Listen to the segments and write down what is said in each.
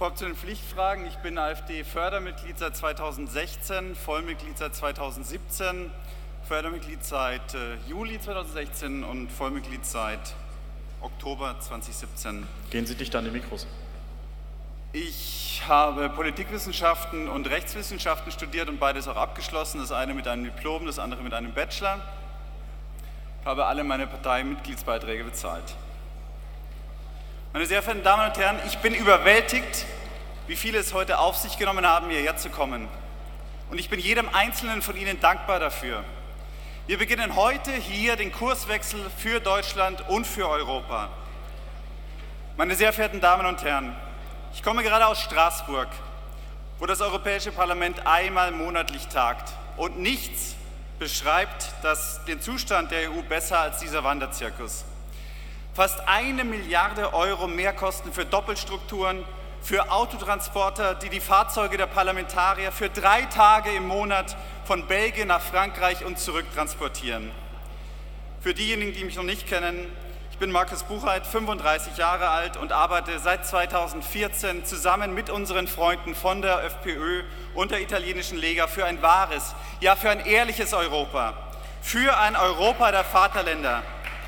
Vorab zu den Pflichtfragen. Ich bin AfD-Fördermitglied seit 2016, Vollmitglied seit 2017, Fördermitglied seit Juli 2016 und Vollmitglied seit Oktober 2017. Gehen Sie dicht an die Mikros. Ich habe Politikwissenschaften und Rechtswissenschaften studiert und beides auch abgeschlossen, das eine mit einem Diplom, das andere mit einem Bachelor. Ich habe alle meine Parteimitgliedsbeiträge bezahlt. Meine sehr verehrten Damen und Herren, ich bin überwältigt, wie viele es heute auf sich genommen haben, hierher zu kommen. Und ich bin jedem Einzelnen von Ihnen dankbar dafür. Wir beginnen heute hier den Kurswechsel für Deutschland und für Europa. Meine sehr verehrten Damen und Herren, ich komme gerade aus Straßburg, wo das Europäische Parlament einmal monatlich tagt. Und nichts beschreibt den Zustand der EU besser als dieser Wanderzirkus. Fast 1 Milliarde Euro Mehrkosten für Doppelstrukturen, für Autotransporter, die die Fahrzeuge der Parlamentarier für 3 Tage im Monat von Belgien nach Frankreich und zurück transportieren. Für diejenigen, die mich noch nicht kennen, ich bin Markus Buchheit, 35 Jahre alt und arbeite seit 2014 zusammen mit unseren Freunden von der FPÖ und der italienischen Lega für ein wahres, ja für ein ehrliches Europa, für ein Europa der Vaterländer.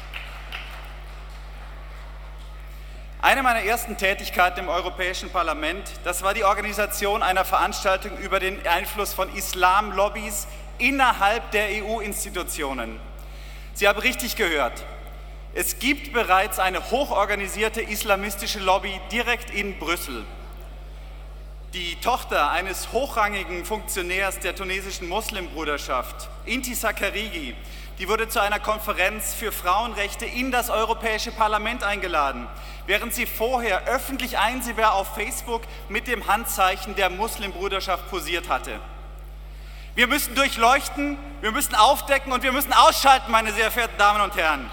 Eine meiner ersten Tätigkeiten im Europäischen Parlament, das war die Organisation einer Veranstaltung über den Einfluss von Islamlobbys innerhalb der EU-Institutionen. Sie haben richtig gehört. Es gibt bereits eine hochorganisierte islamistische Lobby direkt in Brüssel. Die Tochter eines hochrangigen Funktionärs der tunesischen Muslimbruderschaft, Intisar Karigi, die wurde zu einer Konferenz für Frauenrechte in das Europäische Parlament eingeladen, während sie vorher öffentlich einsehbar auf Facebook mit dem Handzeichen der Muslimbruderschaft posiert hatte. Wir müssen durchleuchten, wir müssen aufdecken und wir müssen ausschalten, meine sehr verehrten Damen und Herren.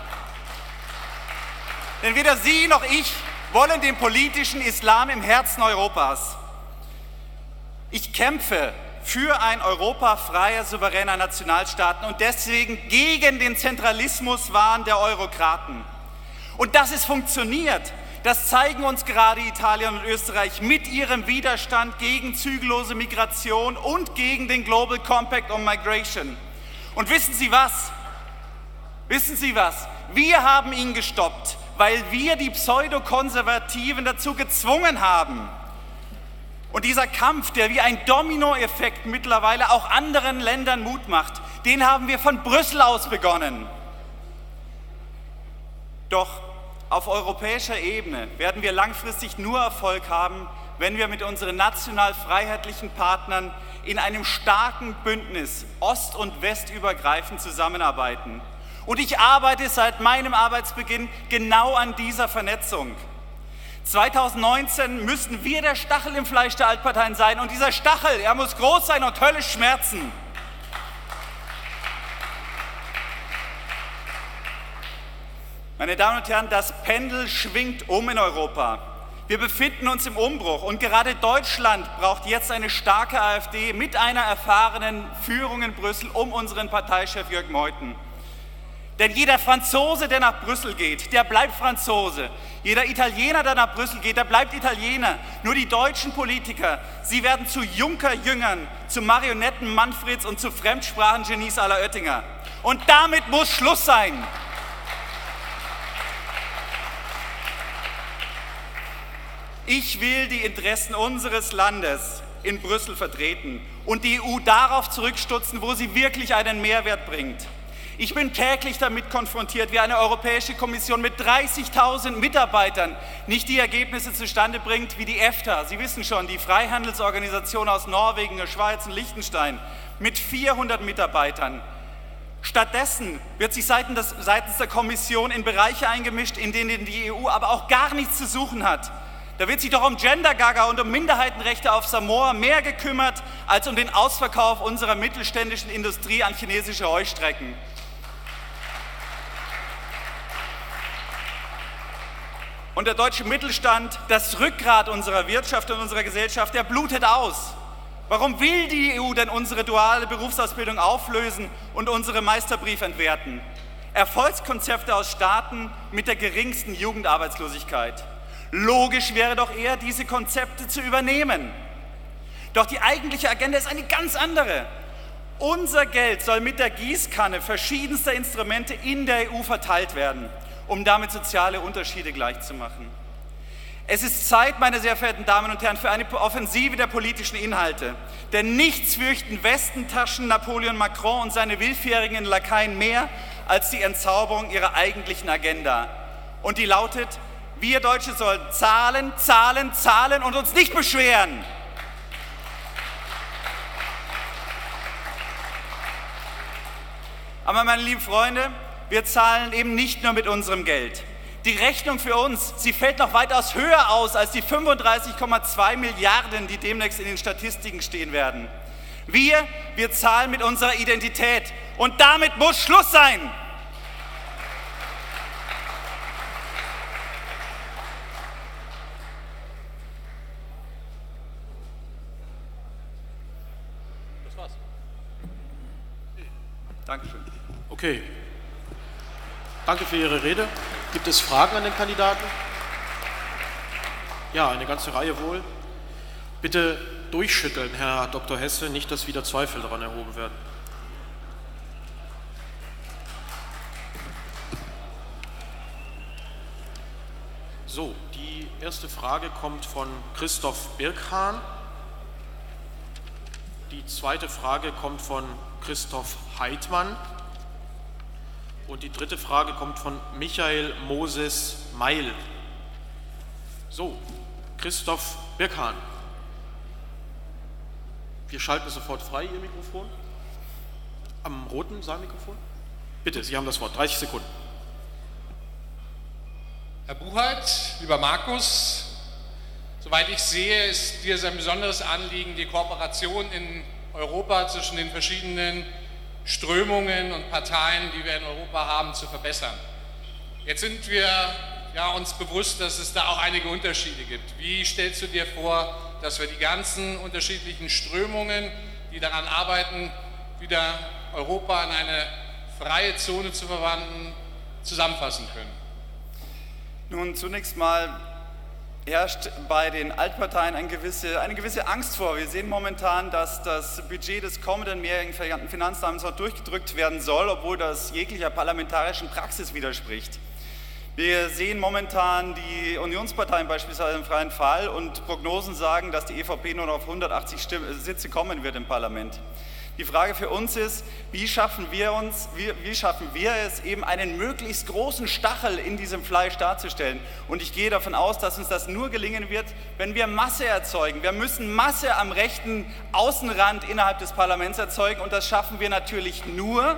Denn weder Sie noch ich wollen den politischen Islam im Herzen Europas. Ich kämpfe für ein Europa freier, souveräner Nationalstaaten und deswegen gegen den Zentralismuswahn der Eurokraten. Und dass es funktioniert, das zeigen uns gerade Italien und Österreich mit ihrem Widerstand gegen zügellose Migration und gegen den Global Compact on Migration. Und wissen Sie was? Wissen Sie was? Wir haben ihn gestoppt, weil wir die Pseudokonservativen dazu gezwungen haben. Und dieser Kampf, der wie ein Dominoeffekt mittlerweile auch anderen Ländern Mut macht, den haben wir von Brüssel aus begonnen. Doch auf europäischer Ebene werden wir langfristig nur Erfolg haben, wenn wir mit unseren national-freiheitlichen Partnern in einem starken Bündnis ost- und westübergreifend zusammenarbeiten. Und ich arbeite seit meinem Arbeitsbeginn genau an dieser Vernetzung. 2019 müssen wir der Stachel im Fleisch der Altparteien sein und dieser Stachel, er muss groß sein und höllisch schmerzen. Meine Damen und Herren, das Pendel schwingt um in Europa. Wir befinden uns im Umbruch und gerade Deutschland braucht jetzt eine starke AfD mit einer erfahrenen Führung in Brüssel um unseren Parteichef Jörg Meuthen. Denn jeder Franzose, der nach Brüssel geht, der bleibt Franzose. Jeder Italiener, der nach Brüssel geht, der bleibt Italiener. Nur die deutschen Politiker, sie werden zu Juncker-Jüngern, zu Marionetten Manfreds und zu Fremdsprachengenies à la Oettinger. Und damit muss Schluss sein. Ich will die Interessen unseres Landes in Brüssel vertreten und die EU darauf zurückstutzen, wo sie wirklich einen Mehrwert bringt. Ich bin täglich damit konfrontiert, wie eine Europäische Kommission mit 30.000 Mitarbeitern nicht die Ergebnisse zustande bringt wie die EFTA. Sie wissen schon, die Freihandelsorganisation aus Norwegen, der Schweiz und Liechtenstein mit 400 Mitarbeitern. Stattdessen wird sich seitens der Kommission in Bereiche eingemischt, in denen die EU aber auch gar nichts zu suchen hat. Da wird sich doch um Gender-Gaga und um Minderheitenrechte auf Samoa mehr gekümmert, als um den Ausverkauf unserer mittelständischen Industrie an chinesische Heuschrecken. Und der deutsche Mittelstand, das Rückgrat unserer Wirtschaft und unserer Gesellschaft, der blutet aus. Warum will die EU denn unsere duale Berufsausbildung auflösen und unsere Meisterbrief entwerten? Erfolgskonzepte aus Staaten mit der geringsten Jugendarbeitslosigkeit. Logisch wäre doch eher, diese Konzepte zu übernehmen. Doch die eigentliche Agenda ist eine ganz andere. Unser Geld soll mit der Gießkanne verschiedenster Instrumente in der EU verteilt werden, um damit soziale Unterschiede gleichzumachen. Es ist Zeit, meine sehr verehrten Damen und Herren, für eine Offensive der politischen Inhalte. Denn nichts fürchten Westentaschen, Napoleon Macron und seine willfährigen Lakaien mehr als die Entzauberung ihrer eigentlichen Agenda. Und die lautet: Wir Deutsche sollen zahlen, zahlen, zahlen und uns nicht beschweren. Aber meine lieben Freunde, wir zahlen eben nicht nur mit unserem Geld. Die Rechnung für uns, sie fällt noch weitaus höher aus als die 35,2 Milliarden, die demnächst in den Statistiken stehen werden. Wir zahlen mit unserer Identität und damit muss Schluss sein. Das war's. Dankeschön. Okay. Danke für Ihre Rede. Gibt es Fragen an den Kandidaten? Ja, eine ganze Reihe wohl. Bitte durchschütteln, Herr Dr. Hesse, nicht, dass wieder Zweifel daran erhoben werden. So, die erste Frage kommt von Christoph Birkhahn. Die zweite Frage kommt von Christoph Heitmann. Und die dritte Frage kommt von Michael Moses Meil. So, Christoph Birkhahn. Wir schalten sofort frei, Ihr Mikrofon. Am roten Saalmikrofon. Bitte, Sie haben das Wort. 30 Sekunden. Herr Buchheit, lieber Markus, soweit ich sehe, ist dir ein besonderes Anliegen, die Kooperation in Europa zwischen den verschiedenen Strömungen und Parteien, die wir in Europa haben, zu verbessern. Jetzt sind wir uns bewusst, dass es da auch einige Unterschiede gibt. Wie stellst du dir vor, dass wir die ganzen unterschiedlichen Strömungen, die daran arbeiten, wieder Europa in eine freie Zone zu verwandeln, zusammenfassen können? Nun, zunächst mal herrscht bei den Altparteien eine gewisse Angst vor. Wir sehen momentan, dass das Budget des kommenden mehrjährigen Finanzrahmens noch durchgedrückt werden soll, obwohl das jeglicher parlamentarischen Praxis widerspricht. Wir sehen momentan die Unionsparteien beispielsweise im freien Fall und Prognosen sagen, dass die EVP nur noch auf 180 Sitze kommen wird im Parlament. Die Frage für uns ist, wie schaffen wir es, eben einen möglichst großen Stachel in diesem Fleisch darzustellen? Und ich gehe davon aus, dass uns das nur gelingen wird, wenn wir Masse erzeugen. Wir müssen Masse am rechten Außenrand innerhalb des Parlaments erzeugen und das schaffen wir natürlich nur,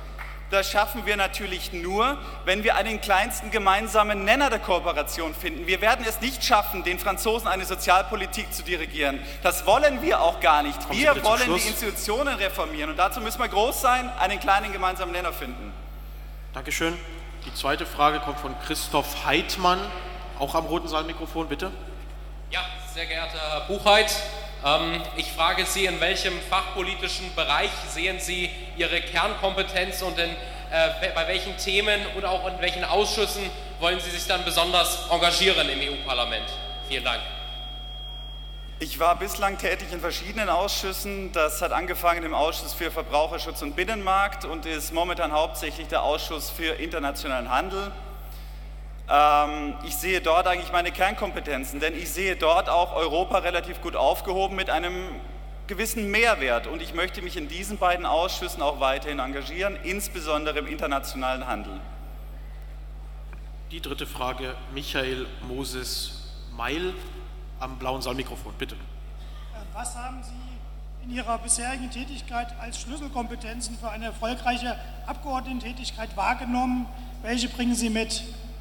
wenn wir einen kleinsten gemeinsamen Nenner der Kooperation finden. Wir werden es nicht schaffen, den Franzosen eine Sozialpolitik zu dirigieren. Das wollen wir auch gar nicht. Wir wollen die Institutionen reformieren und dazu müssen wir groß sein, einen kleinen gemeinsamen Nenner finden. Dankeschön. Die zweite Frage kommt von Christoph Heitmann, auch am roten Saalmikrofon, bitte. Ja, sehr geehrter Herr Buchheit, ich frage Sie, in welchem fachpolitischen Bereich sehen Sie Ihre Kernkompetenz und bei welchen Themen und auch in welchen Ausschüssen wollen Sie sich dann besonders engagieren im EU-Parlament? Vielen Dank. Ich war bislang tätig in verschiedenen Ausschüssen. Das hat angefangen im Ausschuss für Verbraucherschutz und Binnenmarkt und ist momentan hauptsächlich der Ausschuss für internationalen Handel. Ich sehe dort eigentlich meine Kernkompetenzen, denn ich sehe dort auch Europa relativ gut aufgehoben mit einem gewissen Mehrwert. Und ich möchte mich in diesen beiden Ausschüssen auch weiterhin engagieren, insbesondere im internationalen Handel. Die dritte Frage, Michael Moses Meil am blauen Saalmikrofon, bitte. Was haben Sie in Ihrer bisherigen Tätigkeit als Schlüsselkompetenzen für eine erfolgreiche Abgeordnetentätigkeit wahrgenommen? Welche bringen Sie mit?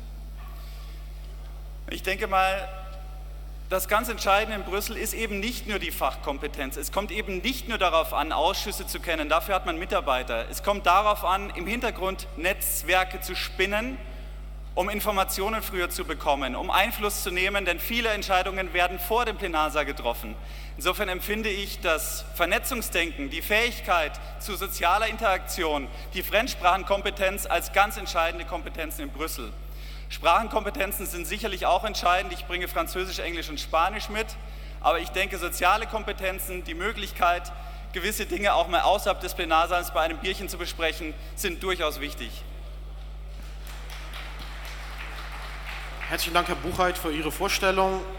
Ich denke mal, das ganz Entscheidende in Brüssel ist eben nicht nur die Fachkompetenz. Es kommt eben nicht nur darauf an, Ausschüsse zu kennen, dafür hat man Mitarbeiter. Es kommt darauf an, im Hintergrund Netzwerke zu spinnen, um Informationen früher zu bekommen, um Einfluss zu nehmen, denn viele Entscheidungen werden vor dem Plenarsaal getroffen. Insofern empfinde ich das Vernetzungsdenken, die Fähigkeit zu sozialer Interaktion, die Fremdsprachenkompetenz als ganz entscheidende Kompetenzen in Brüssel. Sprachenkompetenzen sind sicherlich auch entscheidend. Ich bringe Französisch, Englisch und Spanisch mit. Aber ich denke, soziale Kompetenzen, die Möglichkeit, gewisse Dinge auch mal außerhalb des Plenarsaals bei einem Bierchen zu besprechen, sind durchaus wichtig. Herzlichen Dank, Herr Buchheit, für Ihre Vorstellung.